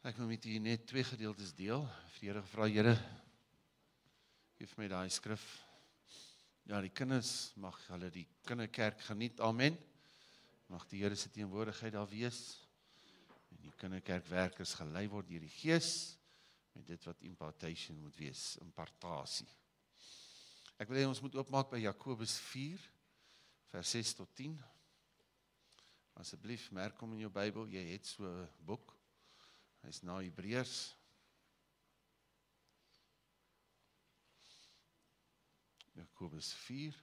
Ek wil met u net twee gedeeltes deel. Vir die Here gevra, Here, geef my daai skrif. Ja, die kinders, mag hulle die kinderkerk geniet, amen. Mag die Here se teenwoordigheid daar wees. En die kinderkerkwerkers gelei word deur die Gees, met dit wat impartation moet wees, impartasie. Ek wil hê ons moet oopmaak by Jakobus 4, vers 6 tot 10. Asseblief, merk hom in jou Bybel, jy het so 'n boek. Hy is na Hebreërs. Jakobus 4.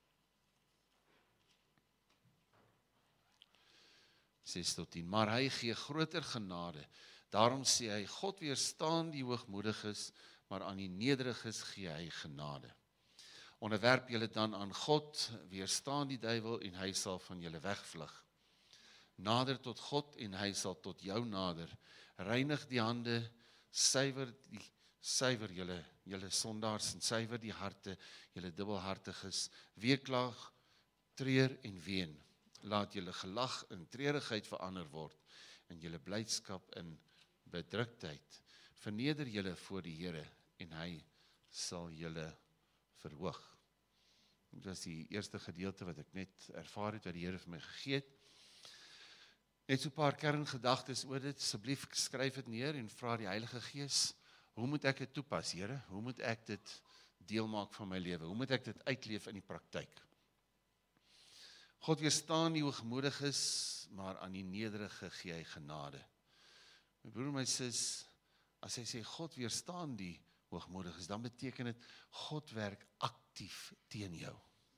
6 tot 10. Maar hy gee groter genade. Daarom sê hy, God weerstaan die hoogmoediges, maar aan die nederiges gee hy genade. Onderwerp julle dan aan God, weerstaan die duiwel en hy sal van julle wegvlug. Nader tot God en hy sal tot jou nader. Reinig die hande, suiwer julle sondaars en suiwer die harte, julle dubbelhartiges, weeklaag, treur en ween. Laat julle gelag in treurigheid verander word en julle blydskap in bedruktheid. Verneder julle voor die Here en hy sal julle verhoog. Dit was die eerste gedeelte wat ek net ervaar het, wat die Here vir my gegee het. Net so 'n paar kerngedagtes oor dit, asseblief skryf dit neer en vra die Heilige Gees, hoe moet ek dit toepas, Here? Hoe moet ek dit deel maak van my lewe? Hoe moet ek dit uitleef in die praktyk? God weerstaan die hoogmoediges, maar aan die nederige gee hy genade. My broer en my sis, as hy sê God weerstaan die hoogmoediges, dan beteken dit God werk aktief teen jou.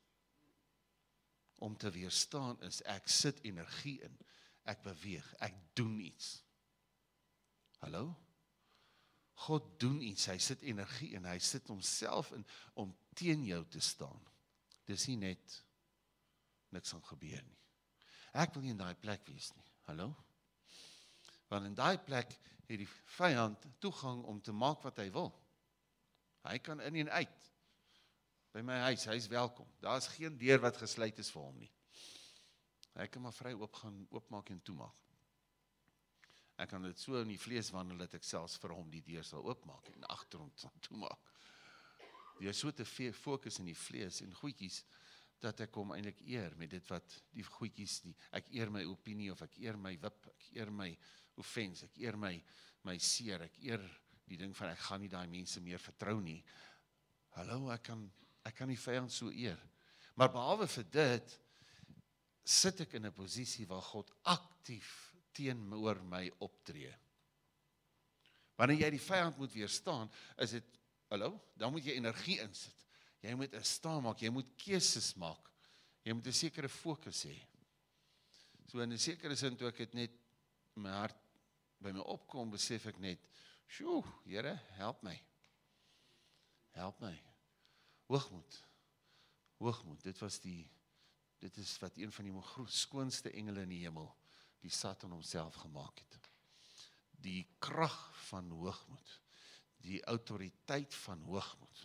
Om te weerstaan is ek sit energie in. Ek beweeg, ek doen iets. Hallo? God doen iets, hy sit energie in, hy sit homself in, om teen jou te staan. Dis nie net, niks gaan gebeur nie. Ek wil nie in daai plek wees nie, hallo? Want in daai plek het die vyand toegang om te maak wat hy wil. Hy kan in en uit. By my huis, hy is welkom. Daar is geen deur wat gesluit is vir hom nie. Hy kan maar vry oopmaak en toemaak. Ek kan dit so in die vlees wandel, dat ek selfs vir hom die deur sal oopmaak en agterom sal toemaak. Jy is so te fokus in die vlees en goedjies, dat ek hom eintlik eer met dit wat die goedjies, ek eer my opinie, of ek eer my wip, ek eer my offense, ek eer my seer, ek eer die ding van ek gaan nie daai mense meer vertrou nie. Hallo, ek kan die vyand so eer. Maar behalwe vir dit, sit ek in 'n posisie waar God aktief teenoor my optree. Wanneer jy die vyand moet weerstaan, is dit, hallo, dan moet jy energie insit. Jy moet 'n staan maak, jy moet keuses maak. Jy moet 'n sekere fokus hê. So in 'n sekere sin, toe ek het net my hart by my opkom, besef ek net, sjoe, Here, help my. Help my. Hoogmoed, dit is wat een van die skoonste engele in die hemel, die Satan homself gemaak het. Die krag van hoogmoed, die autoriteit van hoogmoed,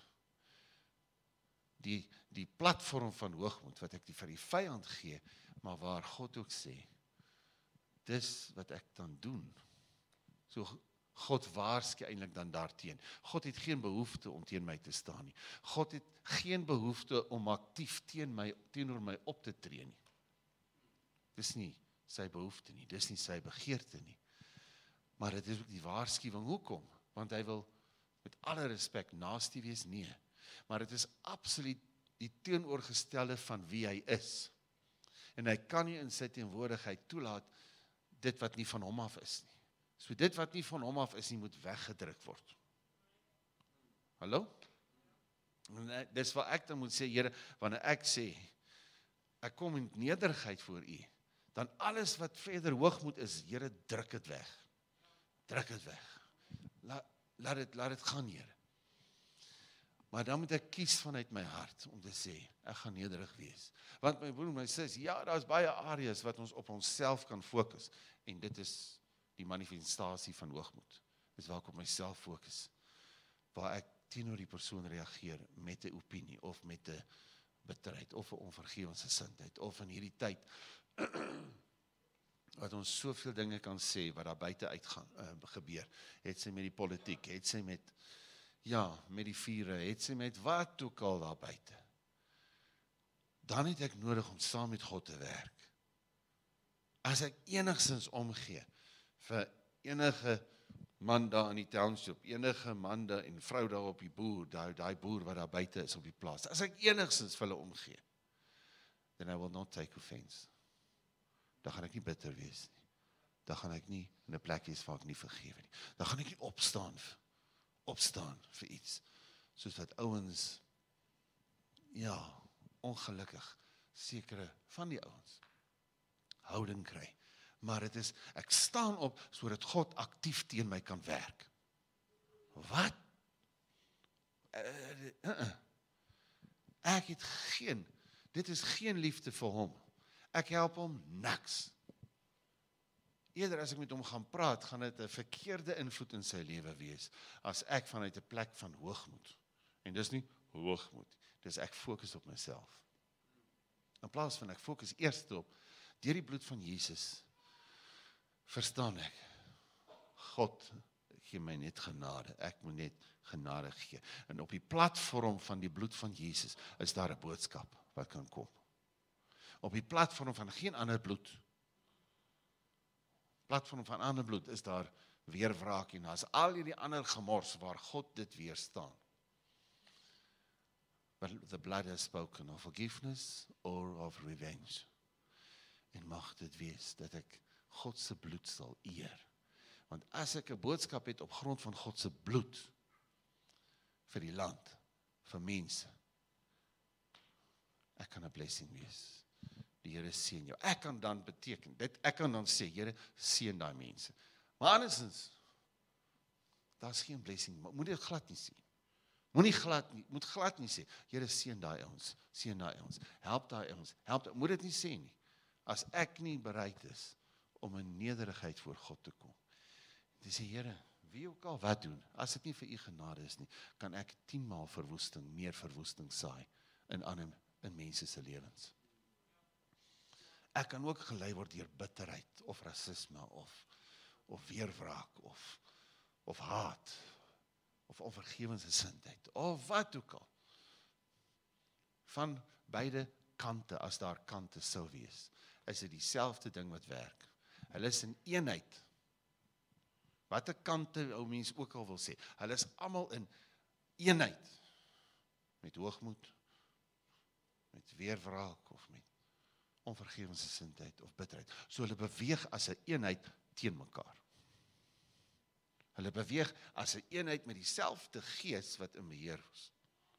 die platform van hoogmoed, wat ek vir die vyand gee, maar waar God ook sê, dis wat ek dan doen. So God waarsku eintlik dan daarteen. God het geen behoefte om teen my te staan nie. God het geen behoefte om aktief teenoor my op te tree nie. Dis nie sy behoefte nie, dis nie sy begeerte nie. Maar dit is ook die waarskuwing. Hoekom? Want hy wil met alle respek naaste wees? Nee. Maar dit is absoluut die teenoorgestelde van wie hy is. En hy kan nie in sy teenwoordigheid toelaat dit wat nie van hom af is nie. So dit wat nie van hom af is nie, moet weggedruk word. Hallo? En dis wat ek dan moet sê, Here, wanneer ek sê, ek kom in nederigheid voor U, dan alles wat verder hoogmoed is, Here, druk dit weg. Druk dit weg. Laat dit gaan, Here. Maar dan moet ek kies vanuit my hart, om te sê, ek gaan nederig wees. Want my broer, my sis, ja, daar is baie areas wat ons op onsself kan fokus, en dit is die manifestasie van hoogmoed. Dis waar ek op myself fokus, waar ek teenoor die persoon reageer met 'n opinie, of met 'n bitterheid, of 'n onvergewensgesindheid, of in hierdie tyd wat ons soveel dinge kan sê, wat daar buite uit gaan gebeur, het sy met die politiek, het sy met, met die vure, het sy met wat ook al daar buite. Dan het ek nodig om saam met God te werk. As ek enigstens omgee, vir enige man daar in die township, enige man daar en vrou daar op die boer, daai boer wat daar buite is op die plaas, as ek enigstens vir hulle omgee, then I will not take offense. Dan gaan ek nie bitter wees nie. Dan gaan ek nie in 'n plek wees waar ek nie vergewe nie. Dan gaan ek nie opstaan vir iets, soos wat ouens, ongelukkig, sekere van die ouens, houding kry. Maar dit is, ek staan op, sodat God aktief teen my kan werk. Wat? Ek het dit is geen liefde vir hom. Ek help hom niks. Eerder as ek met hom gaan praat, gaan dit 'n verkeerde invloed in sy lewe wees, as ek vanuit 'n plek van hoogmoed. En dis nie hoogmoed, dis ek fokus op myself. In plaas van ek fokus eerst op, deur die bloed van Jesus, verstaan ek, God gee my net genade, ek moet net genade gee. En op die platform van die bloed van Jesus, is daar 'n boodskap wat kan kom. Op die platform van geen ander bloed, is daar weer wraak en as al hierdie ander gemors waar God dit weerstaan. But the blood has spoken of forgiveness or of revenge. En mag dit wees dat ek God se bloed sal eer. Want as ek 'n boodskap het op grond van God se bloed vir die land, vir mense, ek kan 'n blessing wees. Die Here seën jou. Ek kan dan sê, Here, seën daai mense. Maar andersins, daar's geen blessing. Moet dit glad nie sê. Moet glad nie sê, Here, seën daai ouens, help daai ouens, moet dit nie sê nie. As ek nie bereid is om in nederigheid voor God te kom. Dis sê, Here, wie ook al wat doen, as dit nie vir u genade is nie, kan ek 10 maal meer verwoesting saai in mense se lewens. Ek kan ook gelei word deur bitterheid, of rasisme, of weerwraak, of haat, of onvergewensgesindheid, of wat ook al. Van beide kante, as daar kante sou wees, is dit dieselfde ding wat werk. Hulle is in eenheid. Wat 'n kante ou mens ook al wil sê, hulle is almal in eenheid. Met hoogmoed, met weerwraak, of met onvergewensgesindheid, of bitterheid. So hulle beweeg as 'n eenheid teen mekaar. Hulle beweeg as 'n eenheid met dieselfde gees wat in beheer is.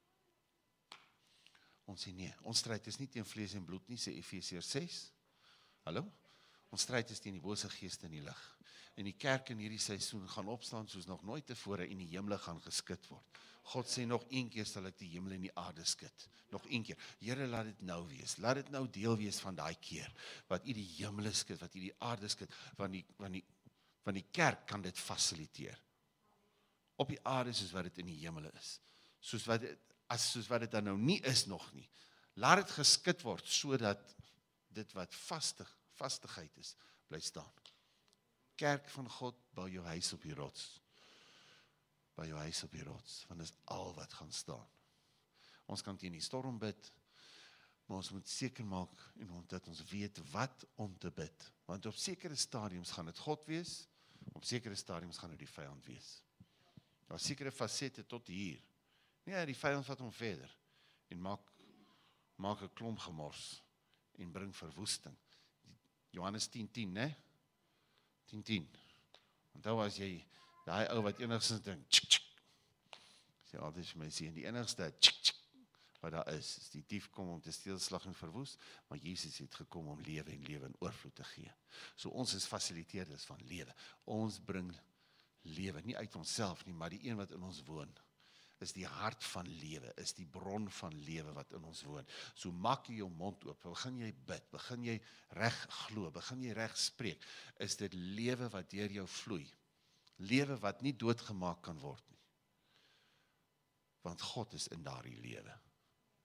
Ons sê nee, ons stryd is nie teen vlees en bloed nie, sê Efesiërs 6. Hallo? Ons stryd is teen die bose geeste in die lig. En die kerk in hierdie seisoen gaan opstaan soos nog nooit tevore en die hemele gaan geskit word. God sê nog een keer sal ek die hemel en die aarde skud. Nog een keer. Here, laat dit nou wees. Laat dit nou deel wees van daai keer wat u die hemele skud, wat u die aarde skud, want die kerk kan dit fasiliteer. Op die aarde soos wat dit in die hemele is. Soos wat dit dan nou nie is nog nie. Laat dit geskit word sodat dit wat vastigheid is, bly staan. Kerk van God, bou jou huis op die rots. Bou jou huis op die rots, want dit is al wat gaan staan. Ons kan teen die storm bid, maar ons moet seker maak en dat ons weet wat om te bid. Want op sekere stadiums gaan dit God wees, op sekere stadiums gaan dit die vyand wees. Daar sekere fasette tot hier. Nee, die vyand vat hom verder en maak 'n klomp gemors en bring verwoesting. Johannes 10:10, né? 10:10. Onthou as jy daai ou wat enigstens dink, sê altyd vir my sien, die enigste wat daar is die dief kom om te steel, slag en verwoes, maar Jesus het gekom om lewe en lewe in oorvloed te gee. So ons is fasiliteerders van lewe. Ons bring lewe, nie uit onsself nie, maar die een wat in ons woon, is die hart van lewe, is die bron van lewe wat in ons woon. So maak jy jou mond oop, begin jy bid, begin jy reg glo, begin jy reg spreek, is dit lewe wat deur jou vloei. Lewe wat nie doodgemaak kan word nie. Want God is in daardie lewe.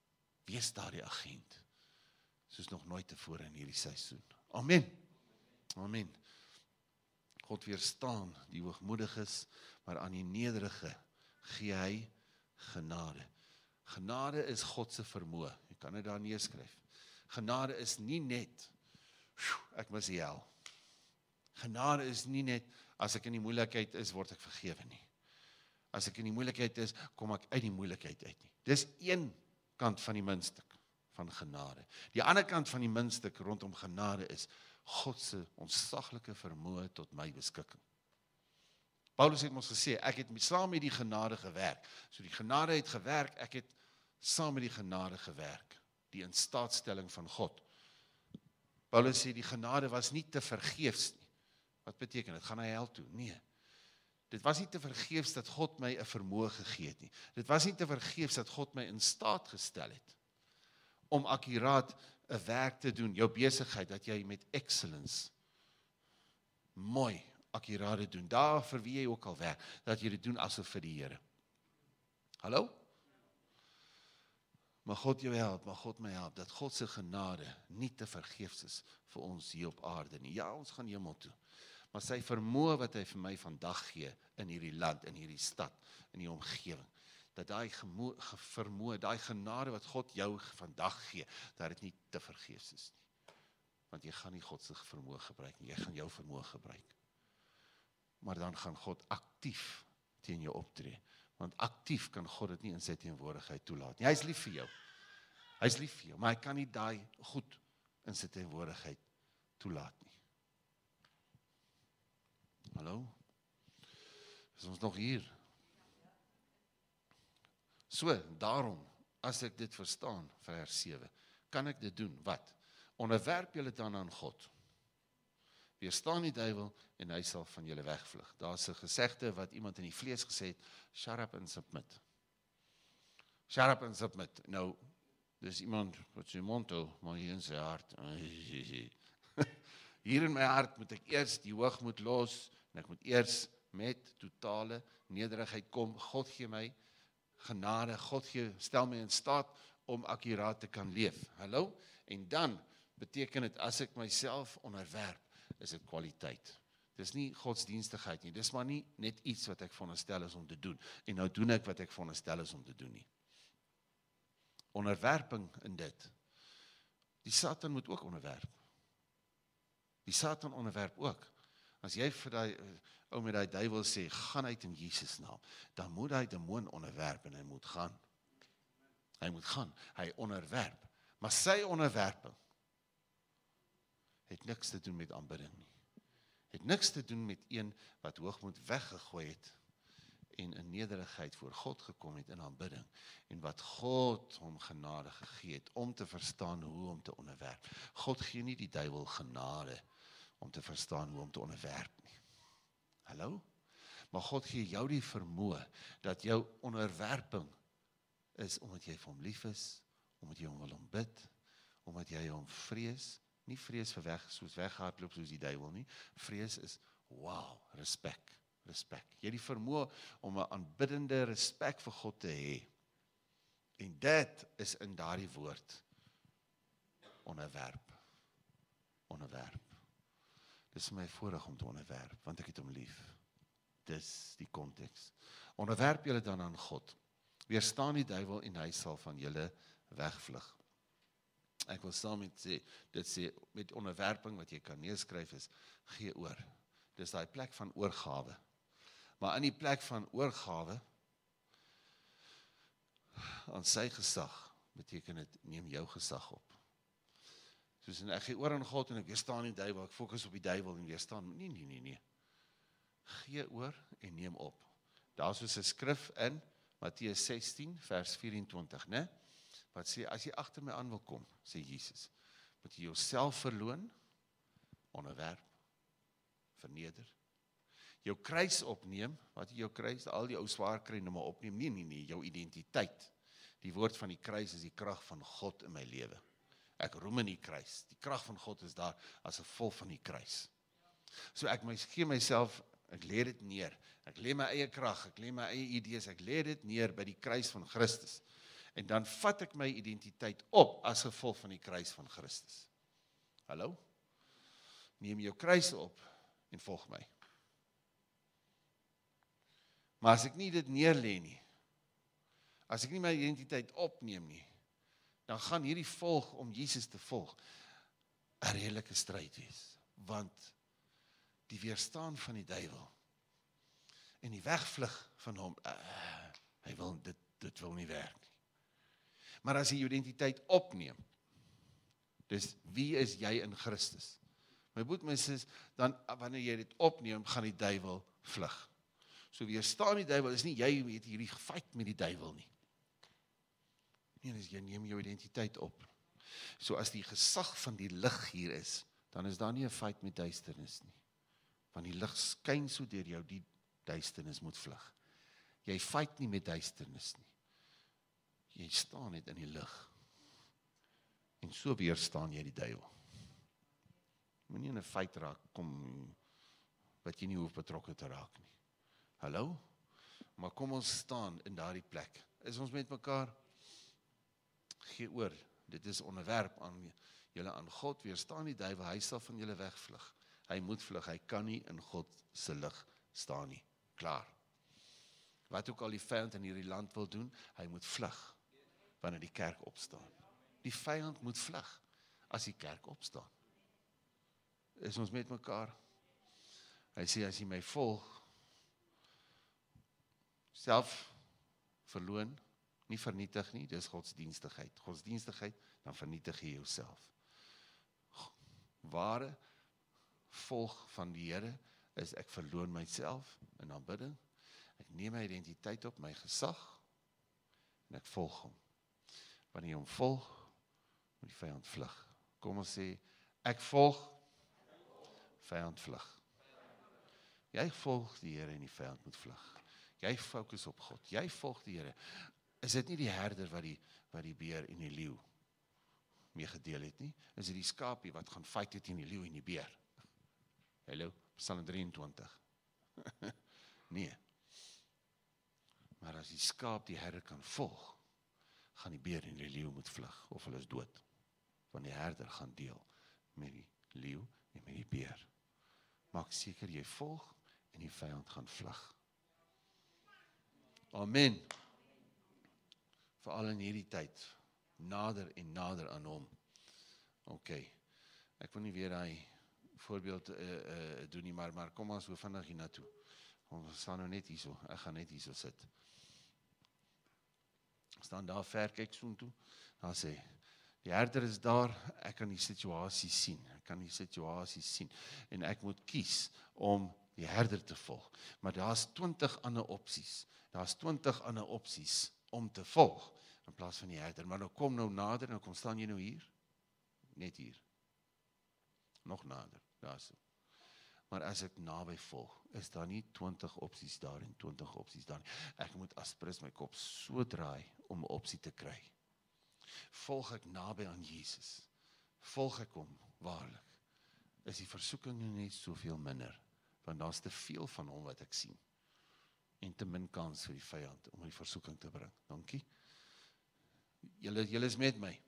Wees daardie agent, soos nog nooit tevore in hierdie seisoen. Amen. Amen. God weerstaan die hoogmoediges, maar aan die nederige gee hy genade. Genade is God se vermoë. Jy kan dit daar neerskryf. Genade is nie net, ek mis die hel. Genade is nie net, as ek in die moeilikheid is, word ek vergewe nie. As ek in die moeilikheid is, kom ek uit die moeilikheid uit nie. Dis een kant van die muntstuk van genade. Die ander kant van die muntstuk rondom genade is God se ontsaglike vermoë tot my beskikking. Paulus het ons gesê, ek het saam met die genade gewerk. So die genade het gewerk, ek het saam met die genade gewerk. Die instaatstelling van God. Paulus sê, die genade was nie te vergeefs nie. Wat beteken dit? Gaan hy hel toe? Nee. Dit was nie te vergeefs dat God my 'n vermoë gegee het nie. Dit was nie te vergeefs dat God my in staat gestel het om akkuraat 'n werk te doen, jou besigheid, dat jy met excellence mooi, akkuraat doen, daar vir wie jy ook al werk, dat jy dit doen asof vir die Here. Hallo? Mag God jou help, mag God my help, dat God se genade nie te vergeefs is vir ons hier op aarde nie. Ja, ons gaan hemel toe. Maar sy vermoë wat hy vir my vandag gee, in hierdie land, in hierdie stad, in die omgewing, dat daai vermoë, daai genade wat God jou vandag gee, dat dit nie te vergeefs is nie. Want jy gaan nie God se vermoë gebruik nie, jy gaan jou vermoë gebruik. Maar dan gaan God aktief teen jou optree. Want aktief kan God dit nie in sy teenwoordigheid toelaat nie. Hy is lief vir jou. Hy is lief vir jou, maar hy kan nie daai goed in sy teenwoordigheid toelaat nie. Hallo? Is ons nog hier? So, daarom, as ek dit verstaan, vers 7, kan ek dit doen, wat? Onderwerp julle dan aan God. Weerstaan die duiwel en hy sal van julle wegvlug. Daar's 'n gesegde wat iemand in die vlees gesê het, shut up and submit. Shut up and submit. Nou, dis iemand wat sy mond hou, maar hier in sy hart. Hier in my hart moet ek eers die hoogmoed los, en ek moet eers met totale nederigheid kom. God gee my genade, God stel my in staat om akkuraat te kan leef. Hallo? En dan beteken dit, as ek myself onderwerp, is dit kwaliteit. Dis nie godsdienstigheid nie, dis maar nie net iets wat ek veronderstel is om te doen, en nou doen ek wat ek veronderstel is om te doen nie. Onderwerping in dit. Die Satan moet ook onderwerp. Die Satan onderwerp ook. As jy vir die ou met die duiwel sê, gaan uit in Jesus naam, dan moet hy demoon onderwerp en hy moet gaan. Hy moet gaan, hy onderwerp. Maar sy onderwerping het niks te doen met aanbidding nie. Het niks te doen met een wat hoogmoed weggegooi het en in nederigheid voor God gekom het in aanbidding en wat God hom genade gegee het om te verstaan hoe om te onderwerp. God gee nie die duiwel genade om te verstaan hoe om te onderwerp nie. Hallo? Maar God gee jou die vermoë dat jou onderwerping is omdat jy vir hom lief is, omdat jy hom wil aanbid, omdat jy hom vrees. Nie vrees vir soos weghardloop soos die duiwel nie. Vrees is, wow, respek. Jy het die vermoë om 'n aanbiddende respek vir God te hê. En dit is in daardie woord onderwerp. Dis my voorreg om te onderwerp, want ek het hom lief. Dis die konteks. Onderwerp julle dan aan God. Weerstaan die duiwel en hy sal van julle wegvlug. Ek wil saam met dit sê, met onderwerping wat jy kan neerskryf is, gee oor. Dis daai plek van oorgawe. Maar in die plek van oorgawe, aan sy gesag, beteken dit, neem jou gesag op. Soos en ek gee oor aan God en ek weerstaan die duiwel, ek fokus op die duiwel en weerstaan, nee. Gee oor en neem op. Daar soos 'n skrif in Matteus 16, vers 24, né? Wat sê, as jy agter my aan wil kom, sê Jesus, moet jy jouself verloon, onderwerp, verneder, jou kruis opneem, wat jy jou kruis, al die ou swaar kry nou maar opneem, nee, jou identiteit, die woord van die kruis is die krag van God in my lewe, ek roem in die kruis, die krag van God is daar, as gevolg van die kruis, so ek gee myself, ek lê dit neer, ek lê my eie krag, ek lê my eie idees, ek lê dit neer by die kruis van Christus, en dan vat ek my identiteit op as gevolg van die kruis van Christus. Hallo? neem jou kruis op en volg my. Maar as ek nie dit neerlê nie, as ek nie my identiteit opneem nie, dan gaan hierdie volg om Jesus te volg 'n redelike stryd wees. Want die weerstaan van die duiwel en die wegvlug van hom, hy wil dit wil nie werk nie. Maar as jy jou identiteit opneem, dus wie is jy in Christus? My broer, my sis, dan wanneer jy dit opneem, gaan die duiwel vlug. So weerstaan die duiwel, is nie jy het hierdie gefight met die duiwel nie. Nee, dis jy neem jou identiteit op. So as die gesag van die lig hier is, dan is daar nie 'n fight met duisternis nie. Want die lig skyn so deur jou, die duisternis moet vlug. Jy fight nie met duisternis nie. Jy staan net in die lig. En so weerstaan jy die duiwel. Moenie in 'n fight raak, kom, wat jy nie hoef betrokke te raak nie. Hallo? Maar kom ons staan in daardie plek. Is ons met mekaar? Gee oor, dit is onderwerp aan julle aan God, weerstaan die duiwel, hy sal van julle wegvlug. Hy moet vlug, hy kan nie in God se lig staan nie. Klaar. Wat ook al die vyand in hierdie land wil doen, hy moet vlug, wanneer die kerk opstaan. Die vyand moet vlug, as die kerk opstaan. Is ons met mekaar? Hy sê, as jy my volg, self verloon, nie vernietig nie, dis godsdienstigheid. Godsdienstigheid, dan vernietig jy jouself. Ware volg van die Here is ek verloon myself in aanbidding, ek neem my identiteit op, my gesag, en ek volg hom. Wanneer jy hom volg, moet die vyand vlug. Kom ons sê, ek volg, vyand vlug. Jy volg die Here en die vyand moet vlug. Jy fokus op God, jy volg die Here. Is dit nie die herder wat die beer en die leeu mee gedeel het nie? Is dit die skaapie wat gaan fight het teen die leeu en die beer? Hallo, Psalm 23. Nee. Maar as die skaap die herder kan volg, gaan die beer en die leeu moet vlug, of hulle is dood. Want die herder gaan deel met die leeu en met die beer. Maak seker jy volg en die vyand gaan vlug. Amen. Veral in hierdie tyd, nader en nader aan hom. Ok, ek wil nie weer daai voorbeeld doen nie, maar kom ons so vinnig hier na toe. Ons staan nou net hierso, ek gaan net hierso sit. Staan daar ver, kyk so toe, dan sê, die herder is daar, ek kan die situasie sien, en ek moet kies om die herder te volg, maar daar's 20 ander opsies, om te volg, in plaas van die herder, maar nou kom nou nader, nou kom staan jy nou hier, net hier, nog nader, daar so. Maar as ek naby volg, is daar nie 20 opsies daar en 20 opsies daar nie. Ek moet aspres my kop so draai, om 'n opsie te kry. Volg ek naby aan Jesus, volg ek hom, waarlik, is die versoeking nou net soveel minder, want daar's te veel van hom wat ek sien, en te min kans vir die vyand, om die versoeking te bring. Dankie. Julle is met my.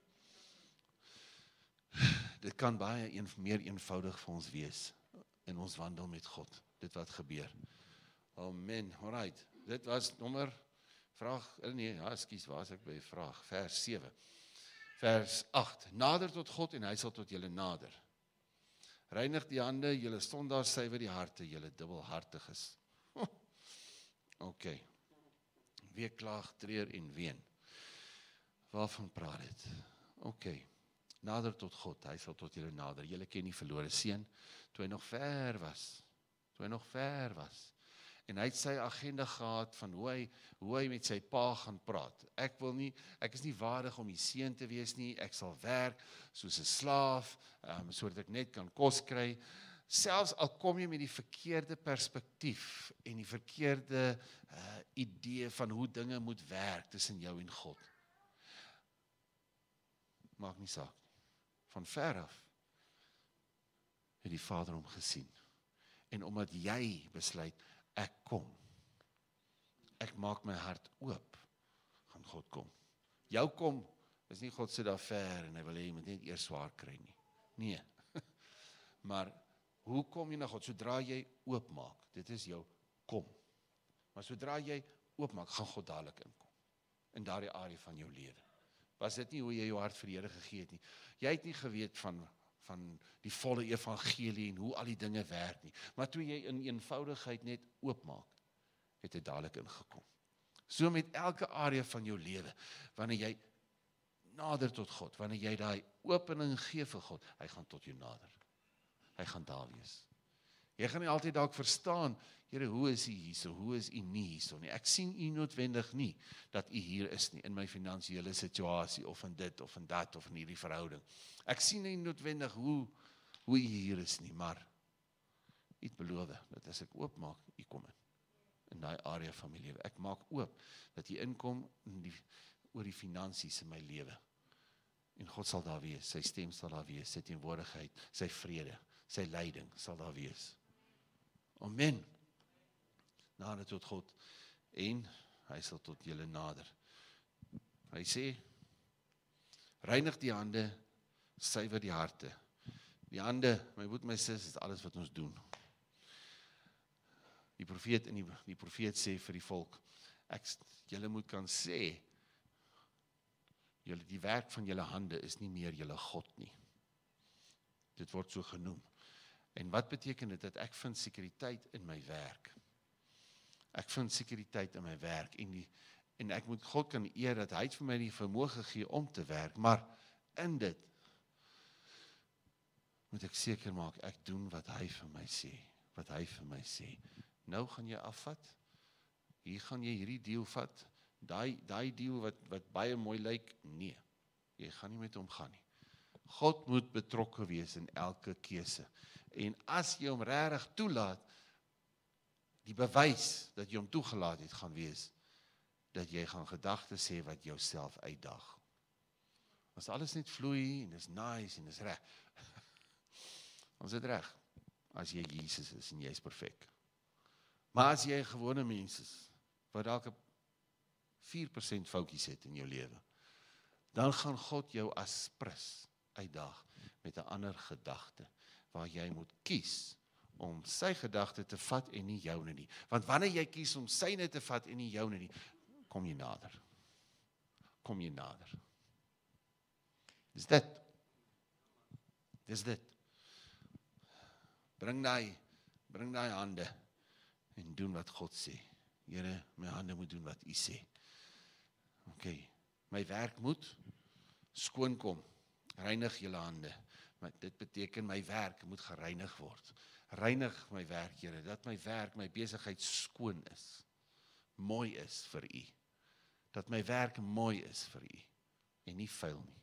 Dit kan baie meer eenvoudig vir ons wees, in ons wandel met God, dit wat gebeur. Amen, alright, dit was waar is ek by vraag, vers 7, vers 8, nader tot God en hy sal tot julle nader. Reinig die hande, julle sondaars, suiwer die harte, julle dubbelhartiges. Ok, weeklaag, treur en ween. Waarvan praat dit? Ok, nader tot God, hy sal tot julle nader. Julle ken die verlore seun, toe hy nog ver was, en hy het sy agenda gehad van hoe hy met sy pa gaan praat. Ek is nie waardig om die seun te wees nie, ek sal werk soos 'n slaaf, sodat ek net kan kos kry. Selfs al kom jy met die verkeerde perspektief en die verkeerde idee van hoe dinge moet werk tussen jou en God. Maak nie saak. Van ver af het die Vader hom gesien. En omdat jy besluit, ek kom. Ek maak my hart oop, gaan God kom. Jou kom, is nie God sit daar ver en hy wil hê jy moet net eers swaar kry nie. Nee. Maar Hoe kom jy na God? Sodra jy oopmaak, dit is jou kom. Maar sodra jy oopmaak, gaan God dadelik inkom, in daardie area van jou lewe. Was dit nie hoe jy jou hart vir die Here gegee het nie? Jy het nie geweet van die volle evangelie en hoe al die dinge werk nie. Maar toe jy in eenvoudigheid net oopmaak, het hy dadelik ingekom. So met elke area van jou lewe, wanneer jy nader tot God, wanneer jy daai opening gee vir God, hy gaan tot jou nader. Hy gaan daar wees. Jy gaan nie altyd dalk verstaan, Here, hoe is U hierso, hoe is U nie hierso nie. Ek sien U noodwendig nie, dat U hier is nie, in my finansiële situasie, of in dit, of in dat, of in hierdie verhouding. Ek sien nie noodwendig hoe U hier is nie, maar U het beloof, dat as ek oopmaak, U kom in daai area van my lewe. Ek maak oop, dat U inkom oor die finansies in my lewe. En God sal daar wees, sy stem sal daar wees, sy teenwoordigheid, sy vrede, sy leiding sal daar wees. Amen. Nader tot God, en hy sal tot julle nader. Hy sê, reinig die hande, suiwer die harte. Die hande, my broer, my sis, is alles wat ons doen. Die profeet sê vir die volk, julle moet kan sê, die werk van julle hande is nie meer julle God nie. Dit word so genoem. En wat beteken dit? Dat ek vind sekuriteit in my werk. Ek vind sekuriteit in my werk. En ek moet God kan eer, dat hy het vir my die vermoë gegee om te werk. Maar in dit, moet ek seker maak, ek doen wat hy vir my sê. Wat hy vir my sê. Nou gaan jy afvat. Hier gaan jy hierdie deal vat. Daai deal wat baie mooi lyk, nee, jy gaan nie met hom gaan nie. God moet betrokke wees in elke keuse. En as jy hom regtig toelaat, die bewys dat jy hom toegelaat het, gaan wees, dat jy gaan gedagtes sê wat jouself uitdaag. As alles net vloei, en is nice, en is reg, dan is dit reg, as jy Jesus is, en jy is perfek. Maar as jy 'n gewone mens is, wat dalk 4% foutjies het in jou lewe, dan gaan God jou as prins uitdaag met 'n ander gedagte, waar jy moet kies om sy gedagte te vat en nie joune nie. Want wanneer jy kies om syne te vat en nie joune nie, kom jy nader. Kom jy nader. Dis dit. Bring daai hande en doen wat God sê. Here, my hande moet doen wat U sê. Okay, my werk moet skoon kom. Reinig julle hande. Maar dit beteken my werk moet gereinig word. Reinig my werk, Here, dat my werk, my besigheid skoon is. Mooi is vir U. Dat my werk mooi is vir U en nie vuil nie.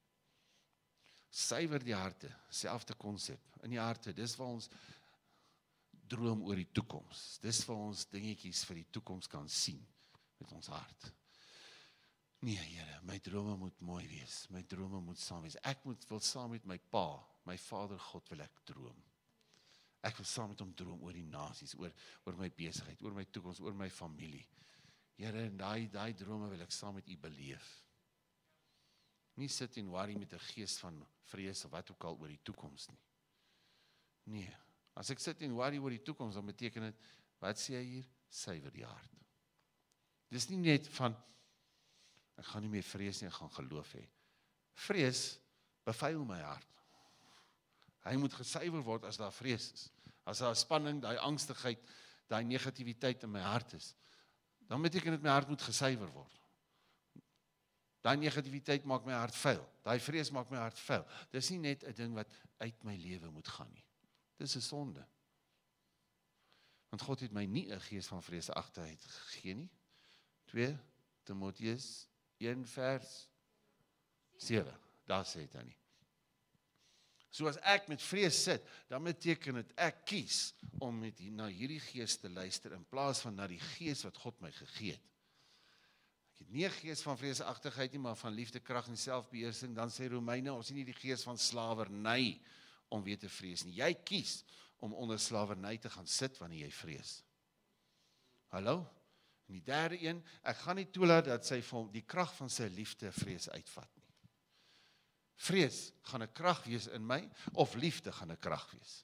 Suiwer die harte, selfde konsep. In die harte, dis waar ons droom oor die toekoms. Dis waar ons dingetjies vir die toekoms kan sien met ons hart. Nee, Here, my drome moet mooi wees. My drome moet saam wees. Ek wil saam met my pa, my Vader God wil ek droom. Ek wil saam met hom droom oor die nasies, oor my besigheid, oor my toekoms, oor my familie. Here, en daai drome wil ek saam met U beleef. Nie sit en worry met 'n gees van vrees of wat ook al oor die toekoms nie. Nee, as ek sit en worry oor die toekoms, dan beteken dit, wat sê hy hier? Suiwer die hart. Dis nie net van, ek gaan nie meer vrees nie, ek gaan geloof hê. Vrees bevuil my hart. Hy moet gesuiwer word as daar vrees is. As daar spanning, daai angstigheid, daai negativiteit in my hart is, dan beteken dit my hart moet gesuiwer word. Daai negativiteit maak my hart vuil. Daai vrees maak my hart vuil. Dis nie net 'n ding wat uit my lewe moet gaan nie. Dis 'n sonde. Want God het my nie 'n gees van vreesagtigheid gegee nie. 2 Timoteus 1 vers 7. Daar sê dit nie. So as ek met vrees sit, dan beteken dit ek kies om na hierdie gees te luister in plaas van na die gees wat God my gegee het. Ek het nie 'n gees van vreesagtigheid nie, maar van liefde, krag en selfbeheersing. Dan sê Romeine, ons het nie die gees van slawerny om weer te vrees nie. Jy kies om onder slawerny te gaan sit wanneer jy vrees. Hallo? En die derde een, ek gaan nie toelaat dat sy vir die krag van sy liefde vrees uitvat nie. Vrees gaan 'n krag wees in my, of liefde gaan 'n krag wees.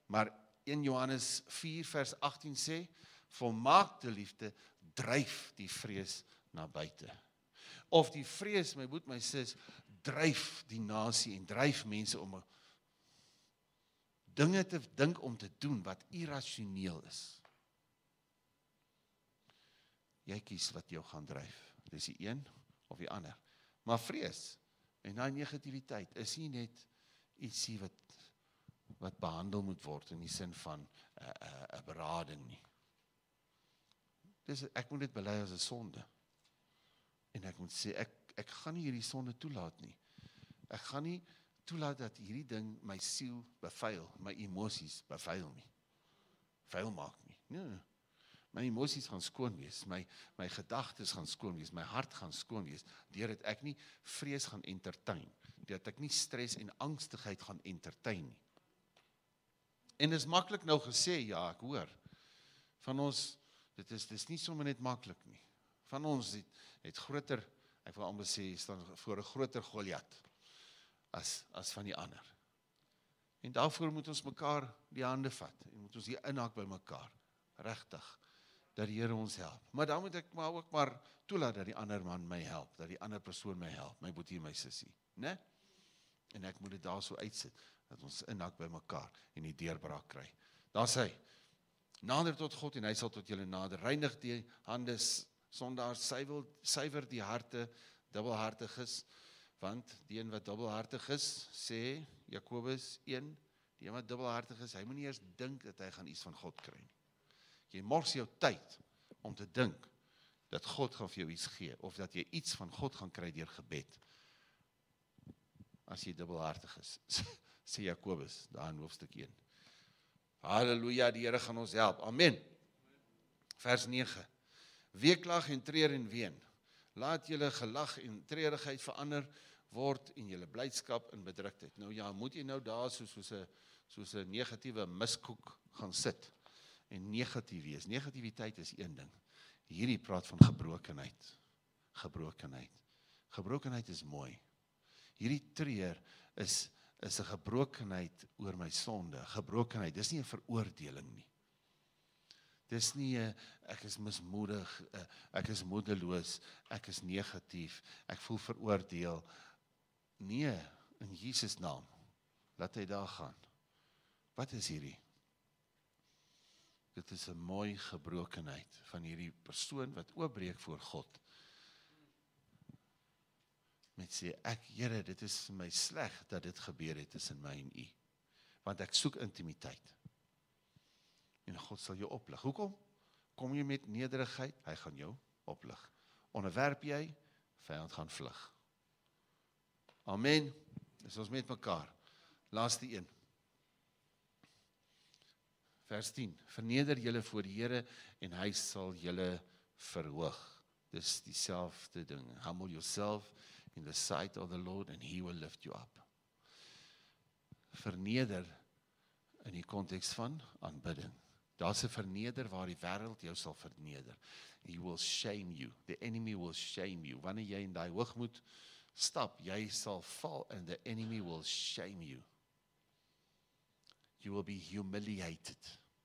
Maar 1 Johannes 4 vers 18 sê, volmaakte liefde dryf die vrees na buite. Of die vrees, my broer, my sis, dryf die nasie en dryf mense om dinge te dink om te doen wat irrasioneel is. Jy kies wat jou gaan dryf. Dis die een of die ander. Maar vrees en daai negativiteit is nie net ietsie wat behandel moet word in die sin van 'n berading nie. Ek moet dit bely as 'n sonde. En ek moet sê, ek gaan nie hierdie sonde toelaat nie. Ek gaan nie toelaat dat hierdie ding my siel bevuil, my emosies bevuil nie. Vuil maak nie. Nee. My emosies gaan skoon wees, my gedagtes gaan skoon wees, my hart gaan skoon wees, deurdat ek nie vrees gaan entertain, deurdat ek nie stres en angstigheid gaan entertain nie. En dis maklik nou gesê, ja, ek hoor, van ons, dit is nie sommer net maklik nie, van ons het groter, ek wil amper sê, staan voor 'n groter Goliat, as van die ander. En daarvoor moet ons mekaar die hande vat, en moet ons die inhak by mekaar, regtig, dat die Here ons help. Maar dan moet ek ook maar toelaat dat die ander man my help, dat die ander persoon my help, my boetie en my sussie, né? En ek moet dit daar so uitsit, dat ons inhak by mekaar en die deurbraak kry. Daar sê, nader tot God en hy sal tot julle nader, reinig die hande sondaars, suiwer die harte, dubbelhartiges, want die een wat dubbelhartig is, sê Jakobus 1, die een wat dubbelhartig is, hy moet nie eers dink dat hy gaan iets van God kry nie. Jy mors jou tyd om te dink dat God gaan vir jou iets gee, of dat jy iets van God gaan kry deur gebed, as jy dubbelhartig is, sê Jakobus, daar in hoofstuk 1. Halleluja, die Here gaan ons help, amen. Vers 9, weeklag en treur en ween, laat julle gelag en treurigheid verander word en julle blydskap in bedruktheid. Nou ja, moet jy nou daar soos 'n negatiewe miskoek gaan sit, en negatief wees. Negativiteit is een ding. Hierdie praat van gebrokenheid. Gebrokenheid is mooi. Hierdie treur is 'n gebrokenheid oor my sonde. Gebrokenheid, dis nie 'n veroordeling nie. Dis nie ek is mismoedig, ek is moedeloos, ek is negatief, ek voel veroordeel. Nee, in Jesus naam, laat hy daar gaan. Wat is hierdie? Dit is 'n mooi gebrokenheid van hierdie persoon wat oopbreek voor God. Met sê, Here, dit is vir my sleg dat dit gebeur het tussen my en U. Want ek soek intimiteit. En God sal jou oplig. Hoekom? Kom jy met nederigheid, hy gaan jou oplig. Onderwerp jy, vyand gaan vlug. Amen. Dis ons met mekaar. Laaste een. Vers 10, verneder julle voor die Here en hy sal julle verhoog. Dis dieselfde ding. Humble yourself in the sight of the Lord and he will lift you up. Verneder in die konteks van aanbidding. Daar's 'n verneder waar die wêreld jou sal verneder. He will shame you. The enemy will shame you. Wanneer jy in daai hoogmoed stap, jy sal val and the enemy will shame you. You will be humiliated.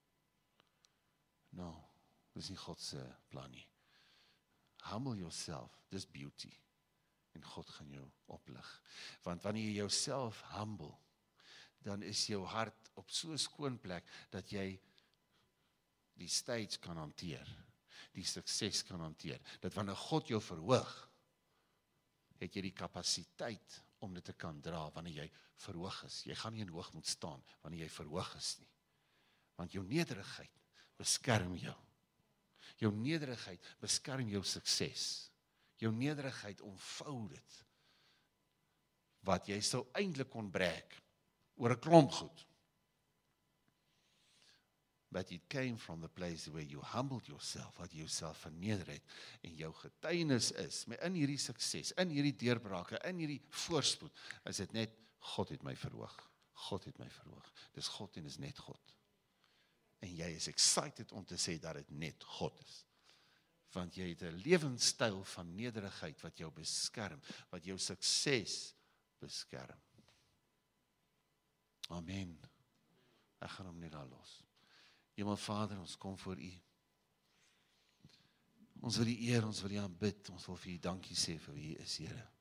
No, dis nie God se plan nie. Humble yourself, dis beauty. En God gaan jou oplig. Want wanneer jy jouself humble, dan is jou hart op so 'n skoon plek, dat jy die stage kan hanteer, die sukses kan hanteer. Dat wanneer God jou verhoog, het jy die kapasiteit om dit te kan dra, wanneer jy verhoog is. Jy gaan nie in hoogmoed staan, wanneer jy verhoog is nie. Want jou nederigheid beskerm jou. Jou nederigheid beskerm jou sukses. Jou nederigheid omvou dit. Wat jy sou eintlik kon breek, oor 'n klomp goed. But it came from the place where you humbled yourself, wat jy jouself verneder het, en jou getuienis is, maar in hierdie sukses, in hierdie deurbrake, in hierdie voorspoed, is dit net, God het my verhoog. God het my verhoog. Dis God en is net God. En jy is excited om te sê dat dit net God is. Want jy het 'n lewenstyl van nederigheid wat jou beskerm, wat jou sukses beskerm. Amen. Ek gaan hom net daar los. Hemelvader, ons kom voor U. Ons wil U eer, ons wil U aanbid, ons wil vir U dankie sê vir wie U is, Here.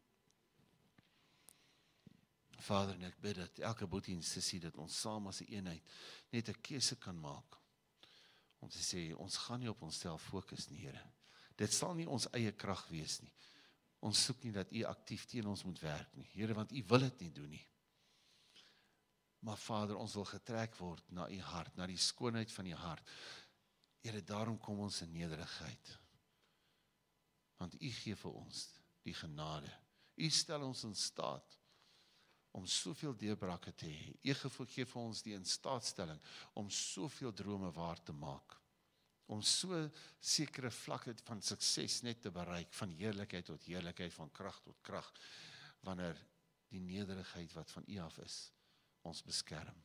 Vader, en ek bid dat elke boetie en sussie, dat ons saam as 'n eenheid net 'n keuse kan maak, om te sê, ons gaan nie op onsself fokus nie, Here. Dit sal nie ons eie krag wees nie. Ons soek nie dat U aktief teen ons moet werk nie, Here, want U wil dit nie doen nie. Maar Vader, ons wil getrek word na U hart, na die skoonheid van U hart. Here, daarom kom ons in nederigheid. Want U gee vir ons die genade. U stel ons in staat om soveel deurbrake te hê. U gee vir ons die instaatstelling om soveel drome waar te maak. Om so sekere vlakke van sukses net te bereik, van heerlikheid tot heerlikheid, van krag tot krag, wanneer die nederigheid wat van U af is, ons beskerm.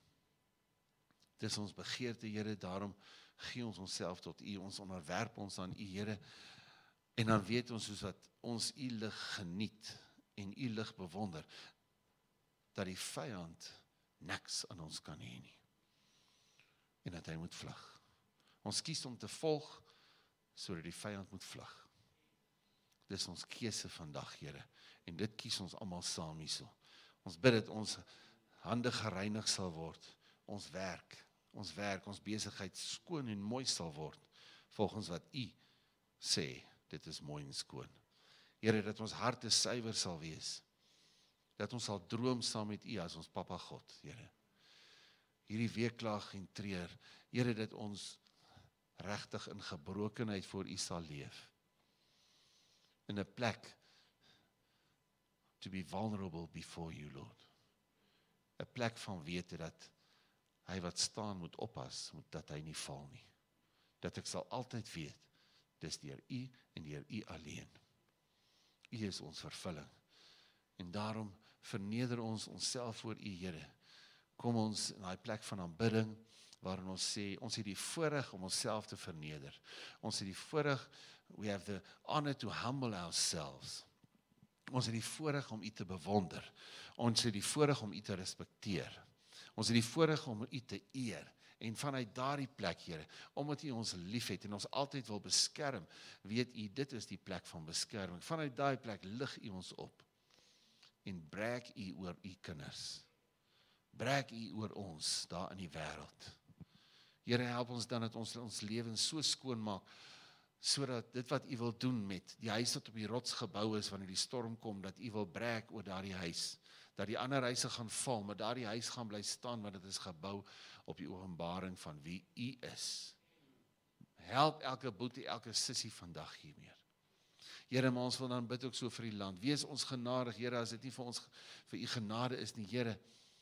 Dis ons begeerte, Here, daarom gee ons onsself tot U, ons onderwerp ons aan U, Here, en dan weet ons soos wat ons U lig geniet en U lig bewonder, dat die vyand niks aan ons kan hê nie. En dat hy moet vlug. Ons kies om te volg, sodat die vyand moet vlug. Dis ons keuse vandag, Here, en dit kies ons almal saam hierso. Ons bid dat ons hande gereinig sal word, ons werk, ons besigheid skoon en mooi sal word, volgens wat U sê, dit is mooi en skoon. Here, dat ons harte suiwer sal wees, dat ons sal droom saam met U as ons Papa God, Here. Hierdie weeklag en treur, Here, dat ons regtig in gebrokenheid voor U sal leef, in 'n plek to be vulnerable before You, Lord. 'n plek van wete dat hy wat staan moet oppas, dat hy nie val nie. Dat ek sal altyd weet, dis deur U en deur U alleen. U is ons vervulling. En daarom verneder ons onsself voor U, Here. Kom ons in daai plek van aanbidding, waarin ons sê, ons het die voorreg om onsself te verneder. Ons het die voorreg, we have the honor to humble ourselves. Ons het die voorreg om U te bewonder. Ons het die voorreg om U te respekteer. Ons het die voorreg om U te eer. En vanuit daardie plek, Here, omdat U ons liefhet en ons altyd wil beskerm, weet U, dit is die plek van beskerming. Vanuit daai plek lig U ons op. En brag U oor U kinders. Brag U oor ons daar in die wêreld. Here, help ons dan dat ons lewens so skoon maak, sodat dit wat U wil doen met die huis wat op die rots gebou is, wanneer die storm kom, dat U wil brag oor daardie huis, dat die ander huise gaan val, maar daardie huis gaan bly staan, want dit is gebou op die openbaring van wie U is. Help elke boetie, elke sussie vandag hiermee. Here, maar ons wil dan bid ook so vir die land. Wees ons genadig, Here, as dit nie vir ons, vir U genade is nie, Here,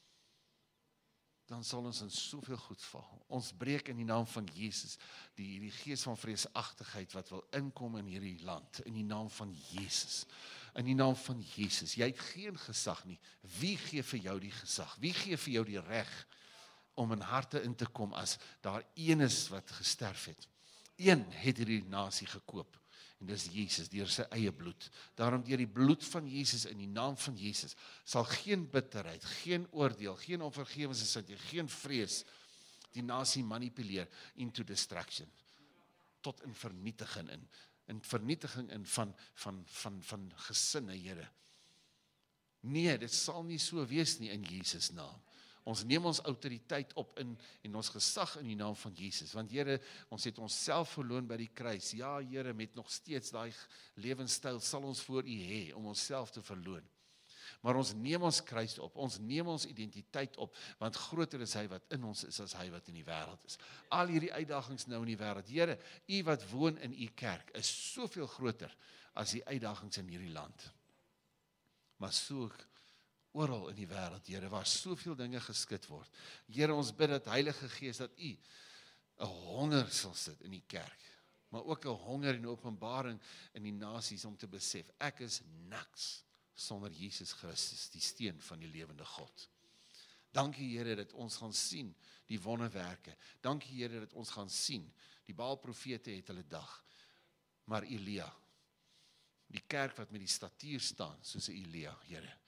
dan sal ons in soveel goed val. Ons breek in die naam van Jesus, die gees van vreesagtigheid wat wil inkom in hierdie land, in die naam van Jesus. In die naam van Jesus. Jy het geen gesag nie. Wie gee vir jou die gesag? Wie gee vir jou die reg om in harte in te kom as daar een is wat gesterf het? Een het hierdie nasie gekoop. En dis Jesus, deur sy eie bloed. Daarom deur die bloed van Jesus, in die naam van Jesus, sal geen bitterheid, geen oordeel, geen onvergewensgesindheid, geen vrees die nasie manipuleer into destruction, tot in vernietiging in vernietiging in van gesinne, Here. Nee, dit sal nie so wees nie in Jesus naam. Ons neem ons autoriteit op en ons gesag in die naam van Jesus. Want Here, ons het onsself verloon by die kruis. Ja, Here, met nog steeds daai lewenstyl sal ons voor U hê om onsself te verloon. Maar ons neem ons kruis op, ons neem ons identiteit op, want groter is hy wat in ons is as hy wat in die wêreld is. Al hierdie uitdagings nou in die wêreld, Here, U wat woon in U kerk, is soveel groter as die uitdagings in hierdie land. Maar so ook oral in die wêreld, Here, waar soveel dinge geskit word. Here, ons bid dat Heilige Gees, dat U 'n honger sal sit in die kerk, maar ook 'n honger en openbaring in die nasies om te besef, ek is niks sonder Jesus Christus, die steen van die lewende God. Dankie, Here, dat ons gaan sien die wonderwerke. Dankie, Here, dat ons gaan sien, die Baal-profete het hulle dag, maar Elia, die kerk wat met die statuur staan, soos 'n Elia, Here.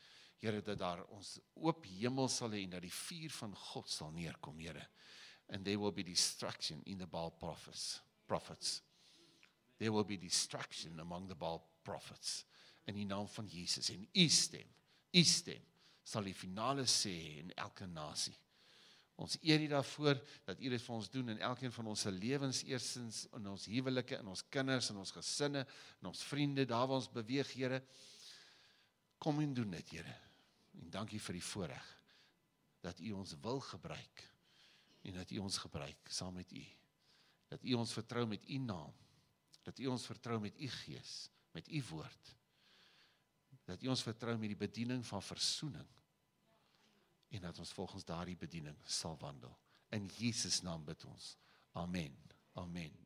Here, dat daar ons oop hemel sal hê en dat die vuur van God sal neerkom, Here. And there will be destruction in the Baal prophets. There will be destruction among the Baal prophets. In die naam van Jesus. En u stem, sal die finale sê in elke nasie. Ons eer u daarvoor, dat u dit vir ons doen in elkeen van ons lewens, eerstens in ons huwelike, in ons kinders, in ons gesinne, in ons vriende, daar waar ons beweeg, Here. Kom en doen dit, Here. En dankie vir die voorreg, dat u ons wil gebruik, en dat u ons gebruik, saam met u. Dat u ons vertrou met u naam, dat u ons vertrou met u gees, met u woord, dat u ons vertrou met die bediening van versoening, en dat ons volgens daardie bediening sal wandel. In Jesus naam bid ons. Amen. Amen.